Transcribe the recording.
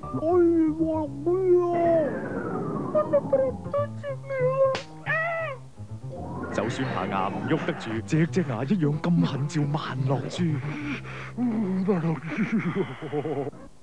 就算下牙唔喐得住，隻隻牙一樣咁痕，照萬樂珠。